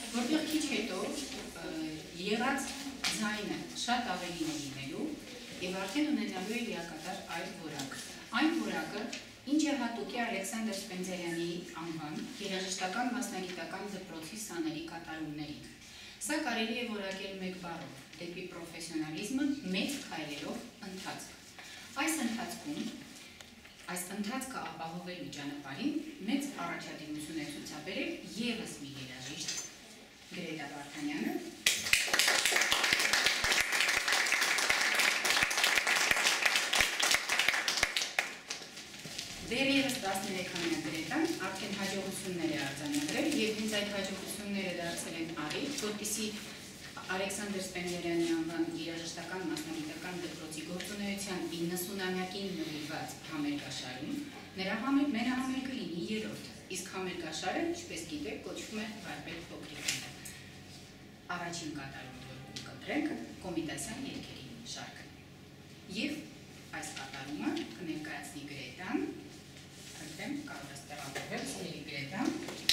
որտեղ քիչ հետո եղած ձայնը շատ ավելի լինելու եւ արդեն ունենալու է լիակատար այլ որակ։ Այն որակը, ինչը հատուկ է Ալեքսանդր Սպենդիարյանի անվան երաժշտական մասնագիտական դպրոցի սաների կատարումներին։ Սա կարելի է որակել մեկ բառով՝ դեպի պրոֆեսիոնալիզմը մեծ քայլերով ընթացք։ Այս ընթացքը ապահովելու ճանապարհին մեծ առաջադիմություն է ցուցաբերել ևս մի երաժիշտ Գրետա Վարդանյանը, դեռևս 13-ամյա Գրետան արդեն հաջողություններ է արձանագրել եւ հենց այդ հաջողությունները դարձել են առիթ, որպեսզի Ալեքսանդր Սպենդիարյանի անվան երաժշտական մասնագիտական դպրոցի գործունեության 90-ամյակին նվիրված համերգաշարում նրա մենահամերգը լինի երրորդ, իսկ համերգաշարը, ինչպես գիտեք, կոչվում է Վարպետ Փոքրիկը։ Առաջին կատարումը, որ կընտրենք, Կոմիտասյան երգերի շարքը։ Եվ այս կատարումը կներկայացնի Գրետան, արդեն կարող ես տեղավորվել սիրելի Գրետան։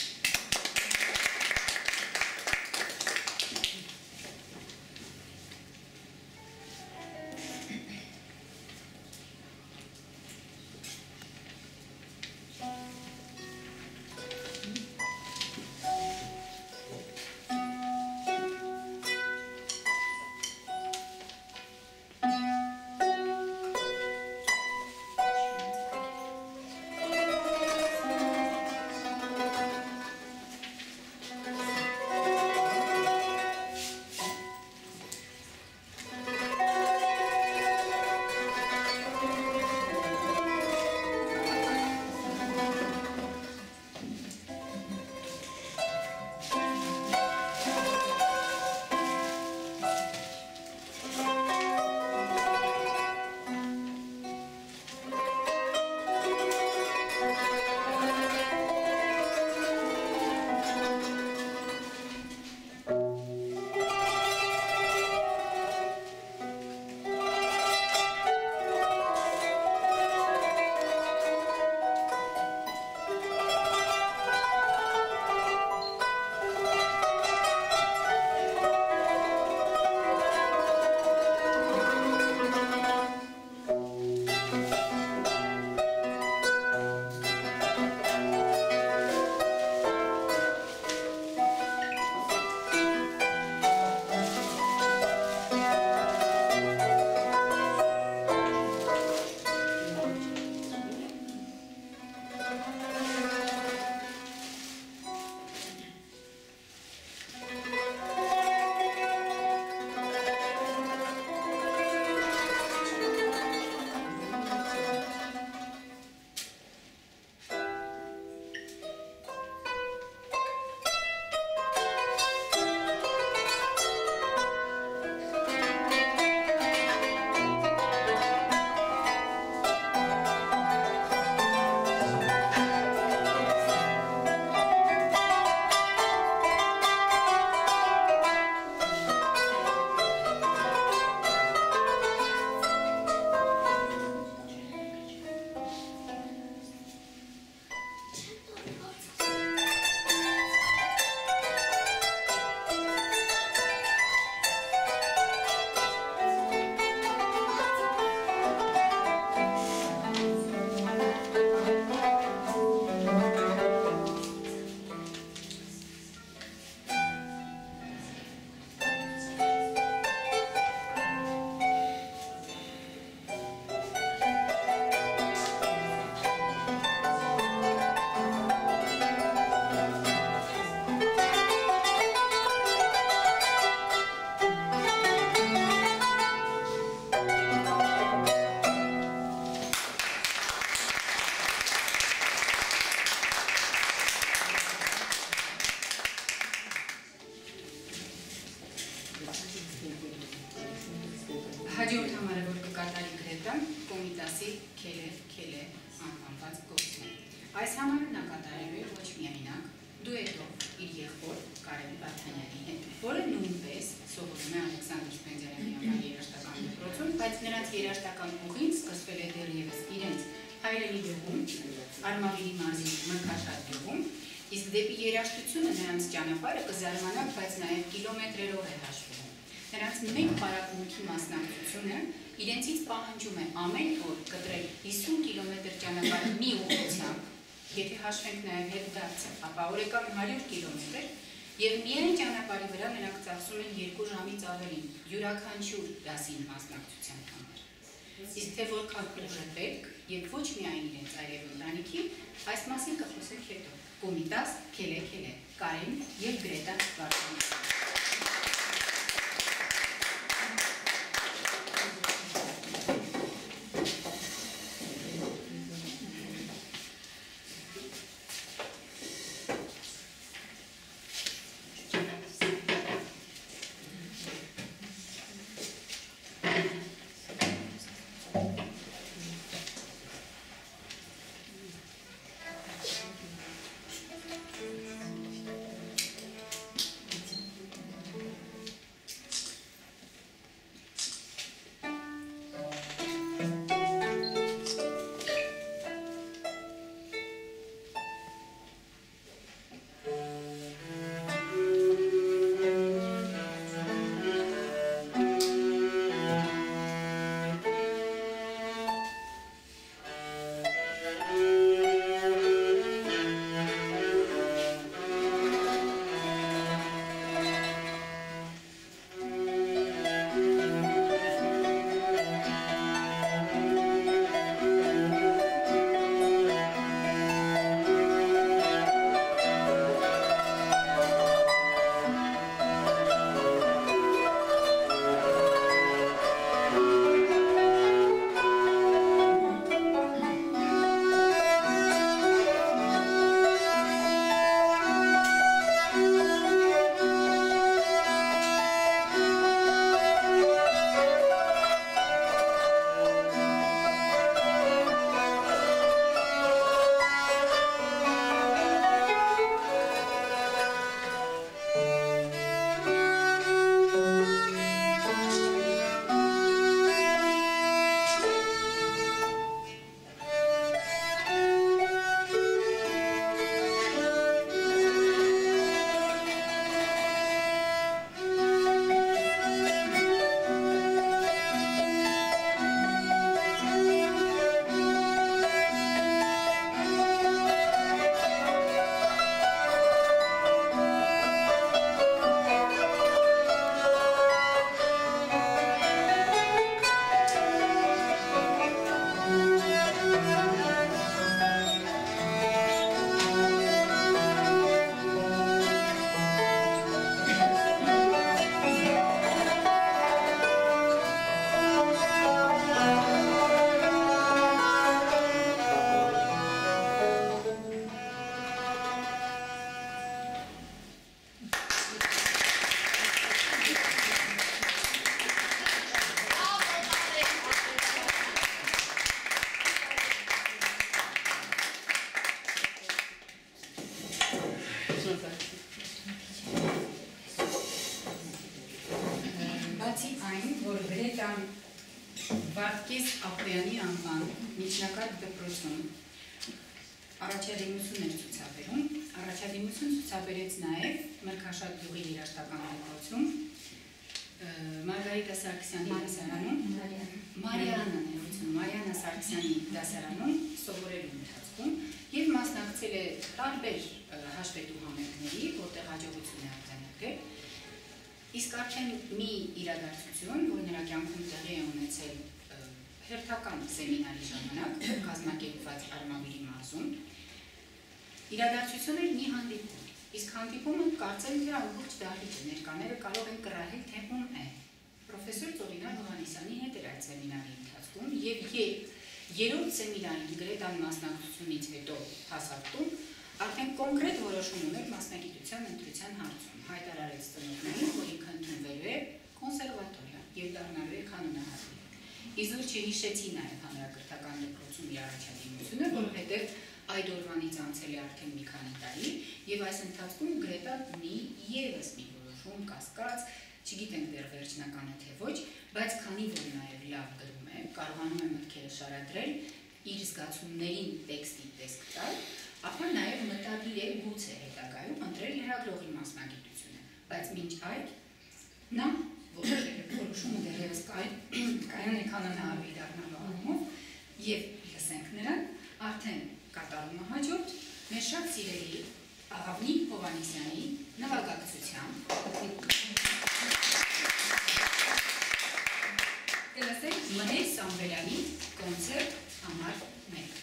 Հաջորդ համարը, որ կկատարի Գրետան, Կոմիտասի քելե անվանված գործն է։ Այս համարը նա կատարելու է ոչ միայնակ, դուետով իր եղբոր Կարեն Վարդանյանի հետ, որը նույնպես սովորում է Ալեքսանդր Սպենդիարյանի անվան երաժշտական դպրոցում, բայց նրանց երաժշտական ուղին սկսվել է դեռևս իրենց հայրենի գյուղում, Արմավիրի մարզի Մրգաշատ գյուղում, իսկ Դեպի երաժշտությունը նրանց ճանապարհը կզարմանա, բայց նաև կիլոմետրերով է հաշվում։ Նրանց մեկ պարապմունքի մասնակցությունը իրենցից պահանջում է ամեն օր կտրել 50 կիլոմետր ճանապարհ մի ուղղությամբ, եթե հաշվենք նաև հետդարձը, ապա օրական 100 կիլոմետր, եւ միայն ճանապարհի վրա նրանք ծախսում են 2 ժամից ավելին յուրաքանչյուր դասին մասնակցության համար։ Իսկ թե որքան ուժ է պետք եւ ոչ միայն իրենց այլև ընտանիքին, այս մասին կխոսենք հետո։ Կոմիտաս Քելե, Կարեն եւ Գրետա Վարդանյան։ Բացի այն, որ Գրետան Վարդգես Ապրյանի անվան միջնակարգ դպրոցում առաջադիմություն էր ցուցաբերում, առաջադիմություն ցուցաբերեց նաև Մրգաշատ գյուղի երաժշտական դպրոցում, Մարգարիտա Սարգսյանի դասարանում, Մարիաննա Սարգսյանի դասարանում սովորելու ընթացքում եւ մասնակցել է տարբեր հաշվետու համերգների, որտեղ հաջողություն է արձանագրել։ Իսկ արդեն մի իրադարձություն, որ նրա կյանքում տեղի է ունեցել հերթական սեմինարի ժամանակ, կազմակերպված Արմավիրի մարզում, իրադարձություն էր մի հանդիպում։ Իսկ հանդիպումը կարծել թե ամբողջ դահլիճը ներկաները կարող են կռահել, թե ում է։ Պրոֆեսոր Ծովինար Հովհաննիսյանի հետ էր այդ սեմինարի ընթացքում եւ երրորդ սեմինարի Գրետան մասնակցությունից հետո հասարտում արդեն կոնկրետ որոշում ուներ մասնագիտության ընտրության հարցում, հայտարարեց ծնողներին, որ ինքը ընդունվելու է կոնսերվատորիա եւ դառնալու է կանոնահատվի։ Իզուր չհիշեցի նաեւ հանրակրթական դպրոցում իր առաջադիմությունը, որովհետեւ այդ օրվանից անցել է արդեն մի քանի տարի եւ այս ընթացքում Գրետան ունի եւս մի որոշում կասկած, չգիտենք դեռ վերջնականը թե ոչ, բայց քանի որ նաեւ լավ գրում է, կարողանում է մտքերը շարադրել, իր զգացումներին տեքստի տեսք տալ, ապա նաև մտադիր է գուցե հետագայում ընտրել լրագրողի մասնագիտությունը, բայց մինչ այդ նա որոշումը դեռևս կայուն է կանոնահարվի դառնալու առումով եւ լսենք նրան արդեն կատարումը հաջորդ մեր շատ սիրելի Աղավնի Հովհաննիսյանի նվագակցությամբ կլսենք Մհեր Սամվելյանի կոնցերտ համար 1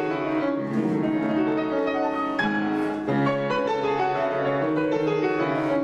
Thank you.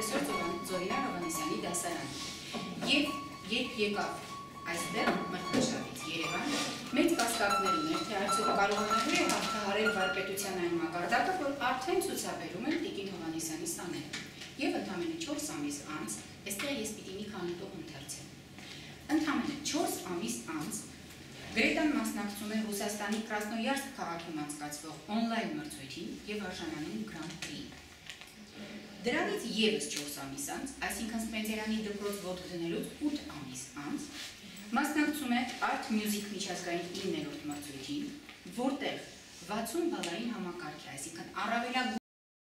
պրոֆեսոր Զորինա Հովհաննիսյանի դասարանում։ Եվ երբ եկավ այստեղ Մրցաշավից Երևան, մեծ կասկածներ ուներ, թե արդյոք կարողանալու է հաղթահարել վարպետության այն մակարդակը, որ արդեն ցուցաբերում են Տիկին Հովհաննիսյանի սաները։ Եվ ընդամենը 4 ամիս անց, այստեղ ես պիտի մի քանի տող ընթերցեմ։ Ընդամենը 4 ամիս անց Գրետան մասնակցում է Ռուսաստանի Կրասնոյարսկ քաղաքում անցկացվող օնլայն մրցույթին եւ արժանանում Grand Prix։ Դրանից եւս 4 ամիս անց, այսինքն Սպենսերյանի դպրոց ոտք դնելուց 8 ամիս անց, մասնակցում է Art Music միջազգային 9-րդ մրցույթին, որտեղ 60 բալային համակարգ է, այսինքն առավելագույն